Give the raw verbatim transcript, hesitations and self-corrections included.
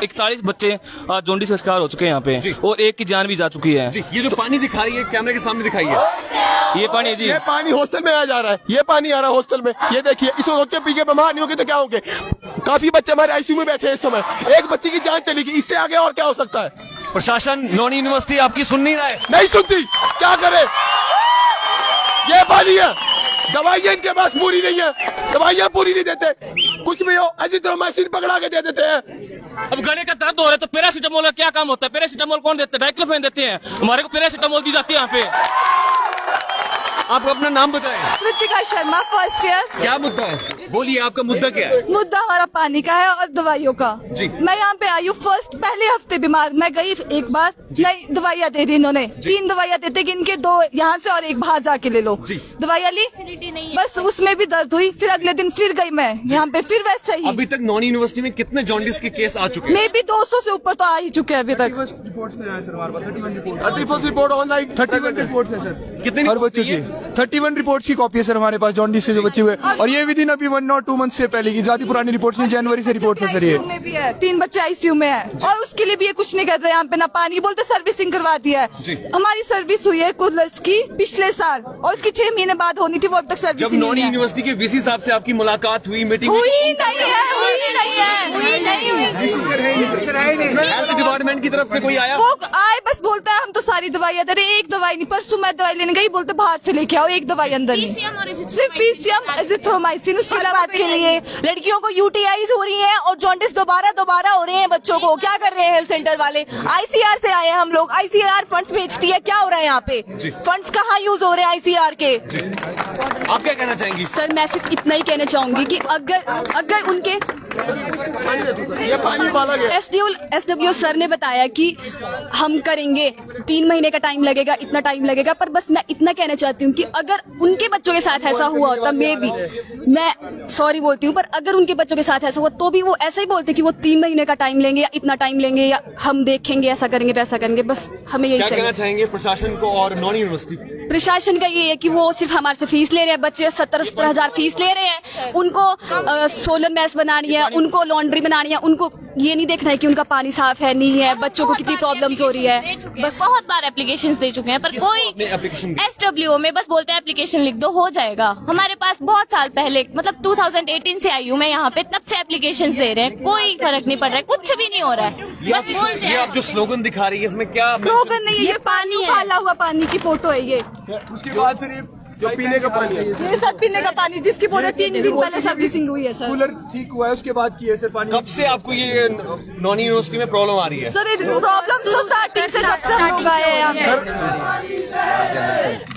इकतालीस बच्चे जोंडिस का शिकार हो चुके हैं यहाँ पे और एक की जान भी जा चुकी है। ये जो पानी दिखा रही है कैमरे के सामने दिखाई है, ये पानी जी, ये पानी हॉस्टल में आ जा रहा है, ये पानी आ रहा है हॉस्टल में। ये देखिए, इसको बच्चे पी के बीमार नहीं होंगे तो क्या होंगे? काफी बच्चे हमारे आईसीयू में बैठे हैं इस समय, एक बच्चे की जान चली गई, इससे आगे और क्या हो सकता है? प्रशासन नौनी यूनिवर्सिटी आपकी सुन नहीं रहा है? नहीं सुनती, क्या करे? ये पानी है, दवाइयाँ इनके पास पूरी नहीं है, दवाइयाँ पूरी नहीं देते, कुछ भी हो एजिथ्रोमाइसिन पकड़ा के दे देते हैं। अब गले का दर्द हो रहा है तो पैरासीटामोल का क्या काम होता है? पैरासीटामोल कौन देता है? डाइक्लोफेन देते हैं, हमारे को पैरासीटामोल दी जाती है यहाँ पे। आप अपना नाम बताएं। Kritika Sharma, first year. क्या मुद्दा है? बोलिए, आपका मुद्दा क्या है? मुद्दा हमारा पानी का है और दवाइयों का जी। मैं यहाँ पे आई हूँ फर्स्ट पहले हफ्ते बीमार, मैं गई एक बार, नहीं दवाइयाँ दे दी इन्होंने, तीन दवाइयाँ देते कि इनके दो यहाँ से और एक बाहर जाके ले लो। दवाइयाँ ली, बस उसमें भी दर्द हुई, फिर अगले दिन फिर गई मैं यहाँ पे, फिर वैसे ही। अभी तक नौनी यूनिवर्सिटी में कितने जॉन्डिस के केस आ चुके हैं? मे भी दो सौ से ऊपर तो आ ही चुके हैं अभी तक। Thirty first report online, thirty one report है सर, कितने हर बच्चों की थर्टी वन रिपोर्ट की कॉपी है सर हमारे पास जॉन्डिस से जो बच्चे हुए, और ये विदिन अभी वन और टू मंथ से पहले की ज्यादा पुरानी रिपोर्ट्स नहीं, जनवरी से रिपोर्ट है सर। ये में भी है, तीन बच्चे आईसीयू में है और उसके लिए भी ये कुछ नहीं कर रहे यहाँ पे, ना पानी, बोलते सर्विसिंग करवा दिया है। हमारी सर्विस हुई है कूलर्स की पिछले साल और उसकी छह महीने बाद होनी थी, वो अब तक सर्विस जब नौनी यूनिवर्सिटी के वीसी साहब से आपकी मुलाकात हुई, मीटिंग हुई नहीं है, हुई नहीं है, हुई नहीं हुई। हेल्थ डिपार्टमेंट की तरफ से कोई आया? वो आए बस बोलता है हम तो सारी दवाइयाँ दे रहे, एक दवाई नहीं, परसों मैं दवाई लेने गई, बोलते बाहर से लेके आओ, एक दवाई अंदर नहीं, सिर्फ पीसीएम एजिथ्रोमाइसिन। उसके बात के लिए लड़कियों को यूटीआईज हो रही हैं और जॉन्डिस दोबारा दोबारा हो रहे हैं बच्चों को, क्या कर रहे हैं हेल्थ सेंटर वाले? आईसीआर से आए हैं हम लोग, आईसीआर फंड्स भेजती है, क्या हो रहा है यहाँ पे? फंड्स कहाँ यूज हो रहे हैं आईसीआर के? आप क्या कहना चाहेंगी? सर मैं सिर्फ इतना ही कहना चाहूंगी कि अगर अगर उनके ये पानी वाला गया। एसडीओ एसडब्ल्यू सर ने बताया कि हम करेंगे, तीन महीने का टाइम लगेगा, इतना टाइम लगेगा, पर बस मैं इतना कहना चाहती हूँ कि अगर उनके बच्चों के साथ ऐसा हुआ होता, मे भी, मैं सॉरी बोलती हूँ, पर अगर उनके बच्चों के साथ ऐसा हुआ तो भी वो ऐसा ही बोलते कि वो तीन महीने का टाइम लेंगे या इतना टाइम लेंगे या हम देखेंगे, ऐसा करेंगे वैसा करेंगे। बस हमें यही क्या चाहिए। कहना चाहेंगे प्रशासन को और नॉन यूनिवर्सिटी? प्रशासन का ये है कि वो सिर्फ हमारे से फीस ले रहे हैं, बच्चे सत्तर सत्तर हजार फीस ले रहे हैं, उनको सोलर मैस बनानी है, उनको लॉन्ड्री बनानी है, उनको ये नहीं देखना है कि उनका पानी साफ है नहीं है, बच्चों को कितनी प्रॉब्लम्स हो रही है। बस बहुत बार एप्लीकेशंस दे चुके हैं, पर कोई एसडब्ल्यू में बस बोलते हैं एप्लीकेशन लिख दो हो जाएगा। हमारे पास बहुत साल पहले, मतलब दो हज़ार अठारह से आई हूँ मैं यहाँ पे, तब से एप्लीकेशंस दे रहे हैं, कोई फर्क नहीं पड़ रहा है, कुछ भी नहीं हो रहा है। बस बोलते ये आप जो स्लोगन दिखा रही है इसमें क्या स्लोगन नहीं है, ये पानी है, उबाला हुआ पानी की फोटो है ये। उसके बाद सर ये जो पीने का पानी है, ये सब पीने का पानी जिसकी पूरे तीन दिन पहले सर्विसिंग हुई है सर। कूलर ठीक हुआ है उसके बाद की है सर पानी। कब से आपको ये नॉन यूनिवर्सिटी में प्रॉब्लम आ रही है? सर प्रॉब्लम तो स्टार्टिंग से जब से हम लोग आए हैं यहाँ पे।